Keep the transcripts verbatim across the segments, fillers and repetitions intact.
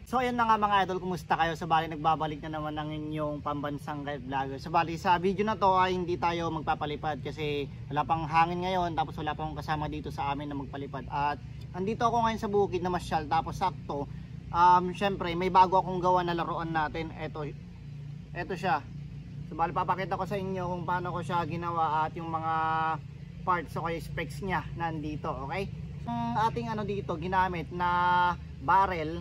So ayun na nga mga idol, kumusta kayo? So bali nagbabalik na naman ng inyong pambansang live vlogger. So bali sa video na to ay hindi tayo magpapalipad kasi wala pang hangin ngayon, tapos wala pang kasama dito sa amin na magpalipad. At andito ako ngayon sa bukid na masyal, tapos sakto um, syempre may bago akong gawa na laruan natin. Eto, eto siya. So bali papakita ko sa inyo kung paano ko siya ginawa at yung mga parts o kaya specs niya nandito, okay? Yung ating ano dito ginamit na barrel.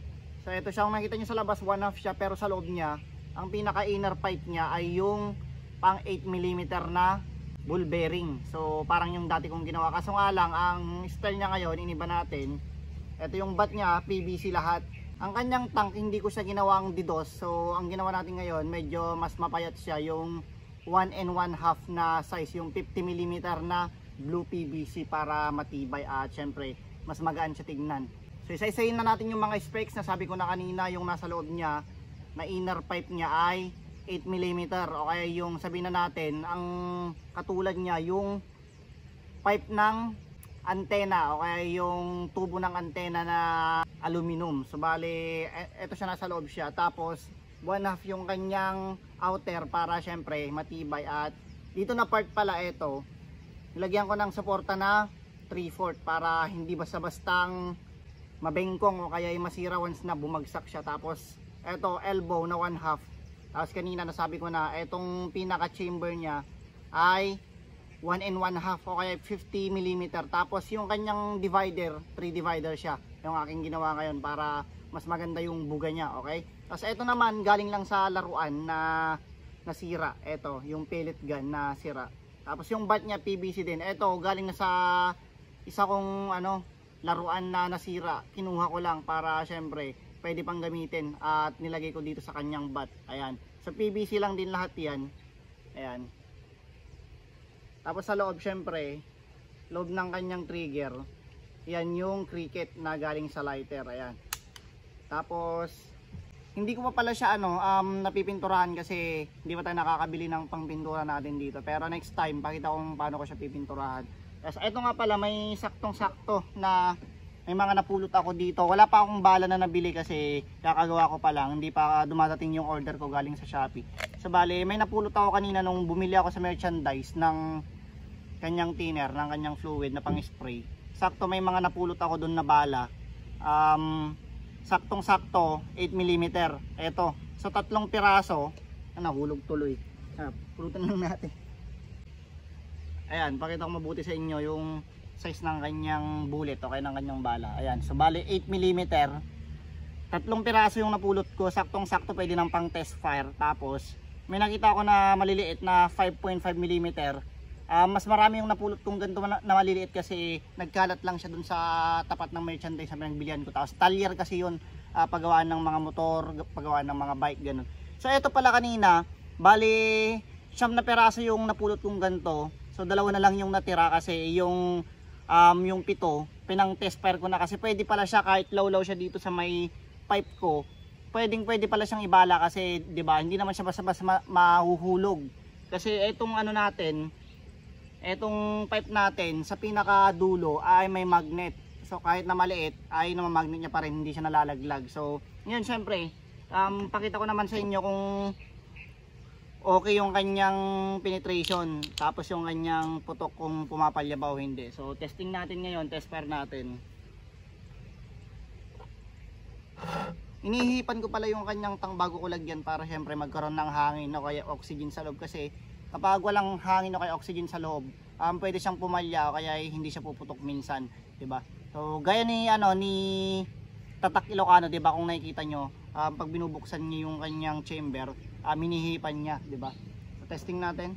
So ito siya, kung nakita nyo sa labas one half siya, pero sa loob niya ang pinaka inner pipe niya ay yung pang eight millimeter na ball bearing. So parang yung dati kong ginawa, kaso nga lang ang style niya ngayon iniba natin. Ito yung bat niya P V C lahat. Ang kanyang tank hindi ko siya ginawang didos, so ang ginawa natin ngayon medyo mas mapayat siya, yung one and one half na size, yung fifty millimeter na blue P V C para matibay at syempre mas magaan siya tignan. So isa-isayin na natin yung mga specs na sabi ko na kanina. Yung nasa loob niya na inner pipe niya ay eight millimeter, o kaya yung sabihin na natin ang katulad niya yung pipe ng antena o kaya yung tubo ng antena na aluminum. So bali ito siya, nasa loob siya, tapos one half yung kanyang outer para syempre matibay. At dito na part pala ito, nilagyan ko ng suporta na three fourths para hindi basta-bastang mabengkong o kaya masira once na bumagsak siya. Tapos eto elbow na one half. Tapos kanina nasabi ko na etong pinaka chamber niya ay one and one half o kaya fifty millimeter. Tapos yung kanyang divider, three divider siya, yung aking ginawa ngayon para mas maganda yung buga niya, okay? Tapos eto naman galing lang sa laruan na nasira. Eto yung pellet gun na sira. Tapos yung bat niya P V C din. Eto galing na sa isa kong ano laruan na nasira, kinuha ko lang para syempre pwede pang gamitin at nilagay ko dito sa kanyang bat. Ayan, sa P V C lang din lahat yan. Ayan, tapos sa loob syempre loob ng kanyang trigger, yan yung cricket na galing sa lighter. Ayan, tapos hindi ko pa pala siya ano um, napipinturahan kasi hindi pa tayo nakakabili ng pangpintura natin dito, pero next time pakita ko kung paano ko siya pipinturahan. Tapos ito nga pala, may saktong-sakto na may mga napulot ako dito. Wala pa akong bala na nabili kasi kakagawa ko pa lang, hindi pa dumadating yung order ko galing sa Shopee. So bale, may napulot ako kanina nung bumili ako sa merchandise ng kanyang thinner, ng kanyang fluid na pang spray. Sakto may mga napulot ako doon na bala. Um, saktong-sakto eight millimeter. Ito, sa tatlong piraso, ah, nahulog tuloy. Ah, pulutan lang natin. Ayan, pakita ko mabuti sa inyo yung size ng kanyang bullet o kaya ng kanyang bala. Ayan, so bali eight millimeter. Tatlong piraso yung napulot ko, saktong-sakto pwede ng pang test fire. Tapos may nakita ako na maliliit na five point five millimeter. Uh, mas marami yung napulot kong ganito na, na maliliit kasi nagkalat lang siya dun sa tapat ng merchandise na pinagbilihan ko. Tapos talyer kasi yun, uh, paggawaan ng mga motor, paggawaan ng mga bike, ganun. So ito pala kanina, bali siyam na piraso yung napulot kong ganito. So dalawa na lang yung natira kasi yung um, yung pito pinang test fire ko na, kasi pwede pala siya kahit lawlaw siya dito sa may pipe ko. Pwedeng pwede pala siyang ibala kasi 'di ba, hindi naman siya basta-basta ma mahuhulog. Kasi etong ano natin, etong pipe natin sa pinaka dulo ay may magnet. So kahit na maliit ay namamagnet niya pa rin, hindi siya nalalaglag. So yun, syempre um, pakita ko naman sa inyo kung okay yung kanyang penetration, tapos yung kanyang putok kung pumapalya ba o hindi. So testing natin ngayon, test fire natin. Inihipan ko pala yung kanyang tang bago ko lagyan para syempre magkaroon ng hangin o kaya oxygen sa loob, kasi kapag walang hangin o kaya oxygen sa loob, um, pwede siyang pumalya o kaya hindi siya puputok minsan, 'di ba? So gaya ni ano ni Tatak Ilocano, 'di ba, kung nakikita nyo, um, pag binubuksan niyo yung kanyang chamber, uh, minihipan niya, 'di ba? So testing natin.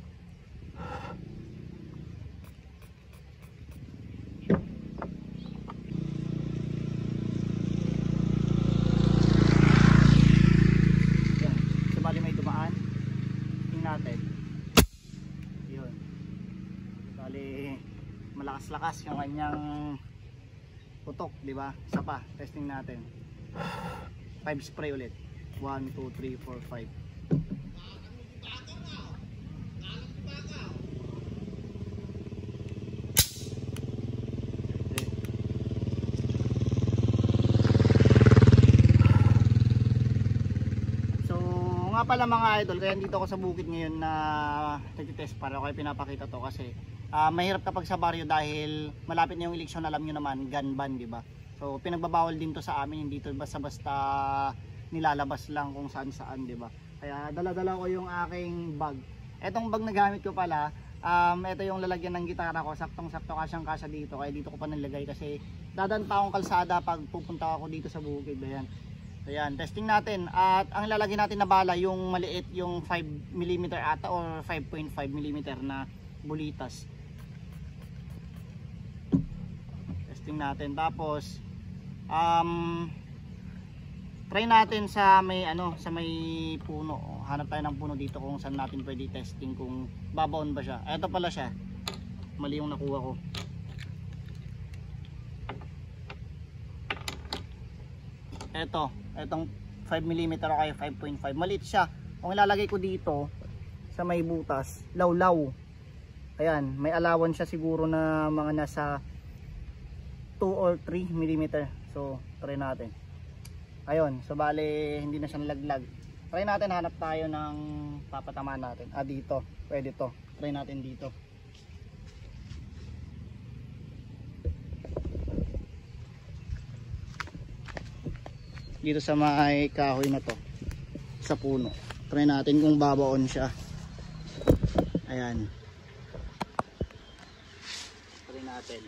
Yan. So bali may dumaan. Tingnan natin. Yun. Bali malakas-lakas yung kanyang putok, di ba? Isa pa, testing natin. five spray ulit. one, two, three, four, five. nga pala mga idol, kaya dito ako sa bukid ngayon na nagtitest para ko kayo pinapakita to kasi uh, mahirap kapag sa baryo dahil malapit na yung eleksyon, alam nyo naman, gun ban, di ba? So pinagbabawal din to sa amin, hindi to basta-basta nilalabas lang kung saan-saan, di ba? Kaya dala-dala ko yung aking bag. Etong bag na gamit ko pala, um, ito yung lalagyan ng gitara ko, saktong-sakto kasyang-kasya dito, kaya dito ko pa nilagay kasi dadan pa akong kalsada pag pupunta ako dito sa bukid. Ayan. Ayan, testing natin. At ang lalagyan natin na bala, yung maliit, yung five millimeter ata or five point five millimeter na bulitas. Testing natin. Tapos um try natin sa may ano, sa may puno. Hanap tayo ng puno dito kung saan natin pwede testing kung babaon ba siya. Ito pala siya. Mali yung nakuha ko. Ito, etong five millimeter o kaya five point five. Maliit siya. Kung ilalagay ko dito sa may butas, lawlaw. Ayan, may allowance siya siguro na mga nasa two or three millimeter. So, try natin. Ayun, so bale hindi na siya nalaglag. Try natin, hanap tayo ng papatamaan natin. Ah, dito. Pwede to. Try natin dito. Dito sa may kahoy na to, sa puno. Try natin kung babaon siya. Ayan. Try natin.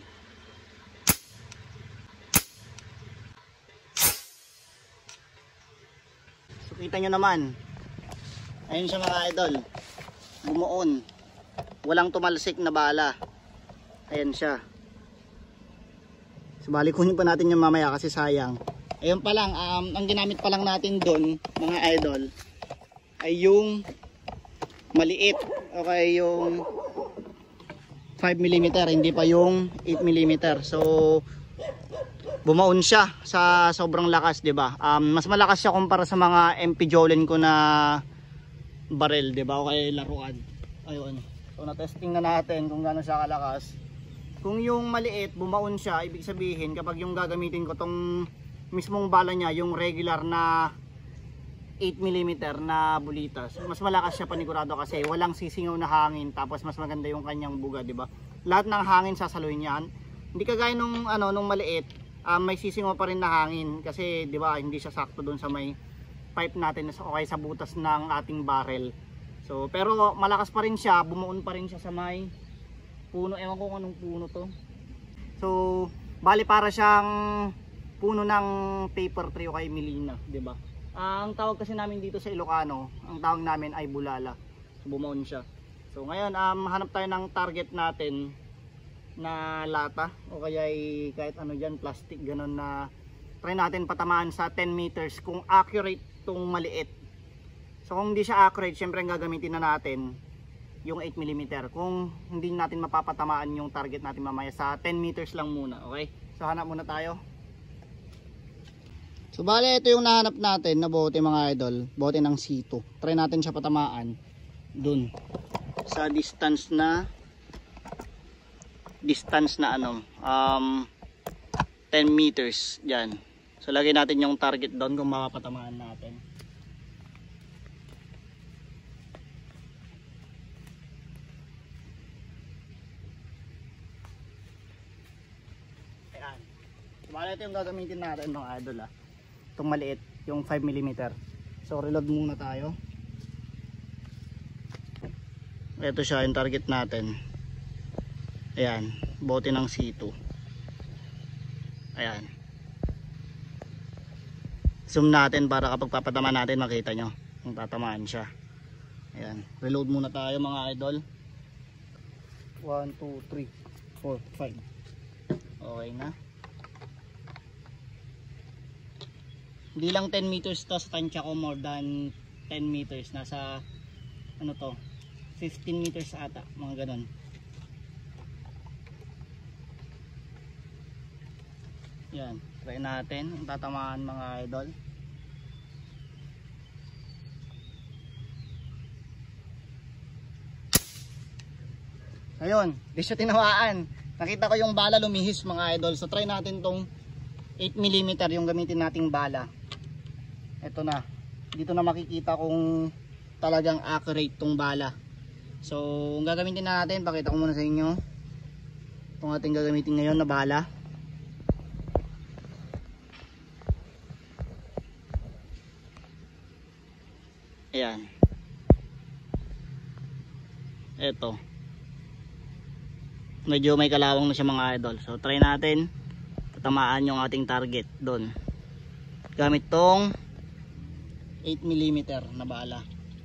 So kita nyo naman. Ayun siya mga idol. Bumuon. Walang tumalsik na bala. Ayan siya. So bali kunin pa natin yung mamaya kasi sayang. Ayun pa lang, um, ang ginamit pa lang natin doon mga idol ay yung maliit, okay, yung five millimeter, hindi pa yung eight millimeter. So bumaon siya sa sobrang lakas, di ba? Um, mas malakas siya kumpara sa mga M P Jolene ko na barrel, di ba? Okay, laruan. Ayun. So na-testing na natin kung gaano siya kalakas. Kung yung maliit bumaon siya, ibig sabihin kapag yung gagamitin ko tong mismong bala niya, yung regular na eight millimeter na bulitas, mas malakas siya panigurado kasi walang sisingaw na hangin, tapos mas maganda yung kanyang buga, di ba? Lahat ng hangin sasaluhin niyan. Hindi kagaya nung ano nung maliit, um, may sisingaw pa rin na hangin kasi di ba hindi siya sakto doon sa may pipe natin o kaya sa butas ng ating barrel. So pero malakas pa rin siya, bumuon pa rin siya sa may puno, ewan ko kung anong puno to. So bali para siyang puno ng paper tree o kay Milina, di ba? Uh, ang tawag kasi namin dito sa Ilocano, ang tawag namin ay bulala. So bumaon siya. So ngayon, um, hanap tayo ng target natin na lata o kaya kahit ano diyan, plastic ganun, na try natin patamaan sa ten meters kung accurate tong maliit. So kung hindi siya accurate, syempre ang gagamitin na natin yung eight millimeter. Kung hindi natin mapapatamaan yung target natin mamaya, sa ten meters lang muna, okay? So hanap muna tayo. So bale, ito yung nahanap natin na bote mga idol, bote ng C two. Try natin siya patamaan dun sa distance na distance na ano, um, ten meters dyan. So lagay natin yung target doon kung mapapatamaan natin. Ayan. So bale, ito yung gagamitin natin mga idol, ah. Itong maliit, yung five millimeter. So reload muna tayo. Ito siya yung target natin. Ayan, bote ng C two. Ayan. Zoom natin para kapag papatama natin makita nyo kung tatamaan siya. Ayan, reload muna tayo mga idol. one, two, three, four, five. Okay na. Hindi lang ten meters to, sa tansya ko more than ten meters. Nasa ano to, fifteen meters ata, mga ganun. Yan, try natin ang tatamaan mga idol. Ayun, di siya tinawaan. Nakita ko yung bala lumihis mga idol. So try natin tong eight millimeter yung gamitin nating bala. Ito na. Dito na makikita kung talagang accurate tong bala. So ang gagamitin natin, pakita ko muna sa inyo itong ating gagamitin ngayon na bala. Ayan, eto, medyo may kalawang na siya mga idol. So try natin tamaan yung ating target doon gamit tong eight millimeter na bala.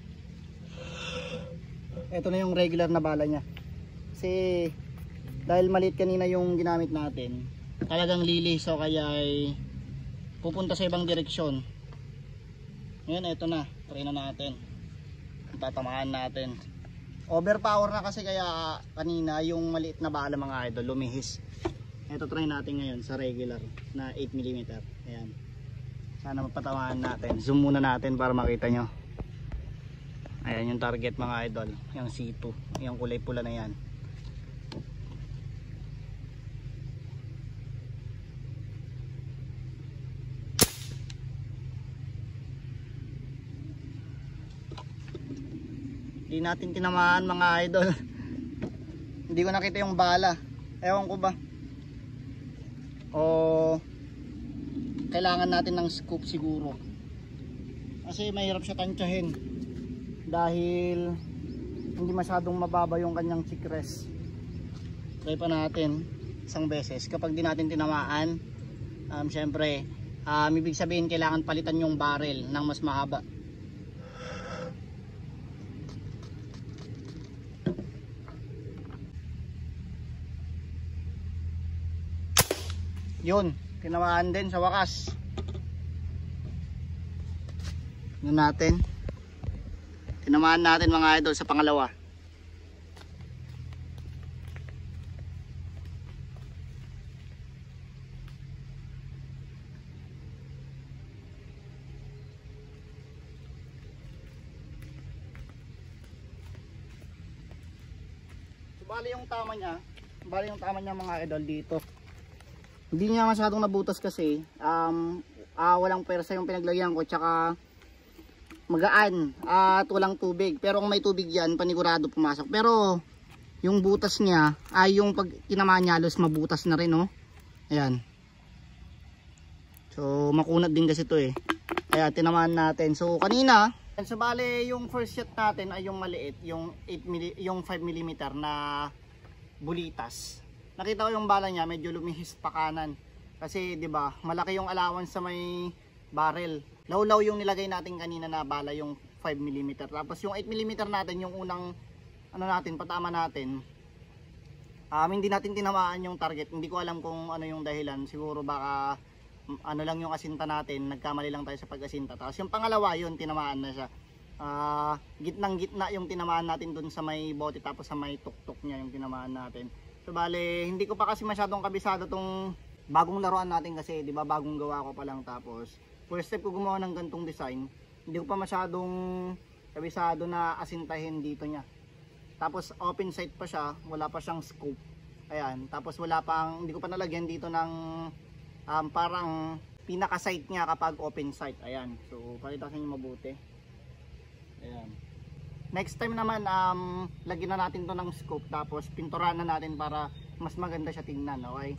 Ito na yung regular na bala niya, kasi dahil maliit kanina yung ginamit natin, talagang lilis, so kaya ay pupunta sa ibang direksyon. Ngayon ito na, try na natin, tatamaan natin. Overpower na kasi, kaya kanina yung maliit na bala mga idol lumihis. Ito try natin ngayon sa regular na eight millimeter. Ayan, sana mapatamaan natin. Zoom muna natin para makita nyo. Ayan yung target mga idol, yung C two, yung kulay pula na yan. Hindi natin tinamaan mga idol. Hindi ko nakita yung bala, ewan ko ba o kailangan natin ng scope siguro, kasi mahirap siya tansyahin dahil hindi masyadong mababa yung kanyang chikres. Try pa natin isang beses. Kapag di natin tinamaan, um, syempre um, ibig sabihin kailangan palitan yung barrel ng mas mahaba. Yun, tinamaan din sa wakas. Yun natin, tinamaan natin mga idol sa pangalawa. So, bali yung tama niya, bali yung tama niya mga idol dito. Hindi niya masyadong nabutas kasi um, ah, walang persa yung pinaglagyan ko, tsaka magaan at walang tubig. Pero kung may tubig yan, panigurado pumasok. Pero yung butas niya ay yung pag tinamaan niya halos mabutas na rin, oh. Ayan. So makunat din kasi ito eh. Kaya tinamaan natin. So kanina, so bale yung first shot natin ay yung maliit, yung eight mili, yung five millimeter na bulitas. Nakita ko yung bala niya medyo lumihis pa kanan. Kasi 'di ba, malaki yung allowance sa may barrel. Law-law yung nilagay natin kanina na bala, yung five millimeter. Tapos yung eight millimeter natin, yung unang ano natin, patama natin. Um, hindi natin tinamaan yung target. Hindi ko alam kung ano yung dahilan. Siguro baka ano lang yung asinta natin, nagkamali lang tayo sa pag-asinta. Tapos yung pangalawa, yun tinamaan na siya. Uh, gitnang gitna yung tinamaan natin dun sa may bote, tapos sa may tuktok niya yung tinamaan natin. So bale, hindi ko pa kasi masyadong kabisado tong bagong laruan natin kasi 'di ba, bagong gawa ko pa lang. Tapos first step ko gumawa ng gantong design, hindi ko pa masyadong kabisado na asintahin dito niya. Tapos open sight pa siya, wala pa siyang scope. Ayan, tapos wala pang, hindi ko pa nalagyan dito ng um, parang pinaka sight niya kapag open sight. Ayan, so pakita ko sa inyo mabuti. Ayan. Next time naman, um, lagyan na natin to ng scope, tapos pinturan na natin para mas maganda siya tingnan, okay?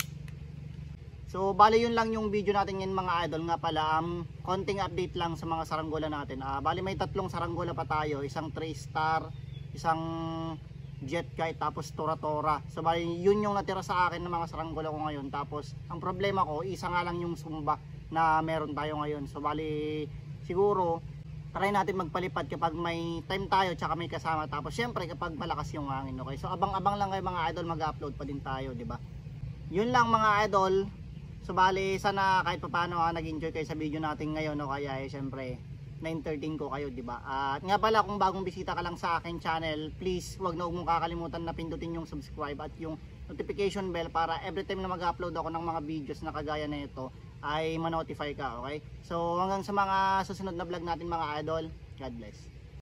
So bali yun lang yung video natin ngayon mga idol. Nga pala, um, konting update lang sa mga saranggola natin. uh, Bali may tatlong saranggola pa tayo, isang three star, isang jet kite, tapos tora tora. So bali yun yung natira sa akin ng mga saranggola ko ngayon. Tapos ang problema ko, isa nga lang yung sumba na meron tayo ngayon. So bali siguro try natin magpalipad kapag may time tayo tsaka may kasama, tapos syempre kapag malakas yung hangin, okay? So abang-abang lang kayo mga idol, mag-upload pa din tayo, di ba? Yun lang mga idol. So bali sana kahit papaano ah, nag-enjoy kayo sa video natin ngayon, no? Kaya eh, syempre nine thirteen ko kayo, di ba? At nga pala, kung bagong bisita ka lang sa akin channel, please wag na huwag mong kakalimutan na pindutin yung subscribe at yung notification bell para every time na mag-upload ako ng mga videos na kagaya na ito ay ma-notify ka, okay? So hanggang sa mga susunod na vlog natin mga idol, God bless.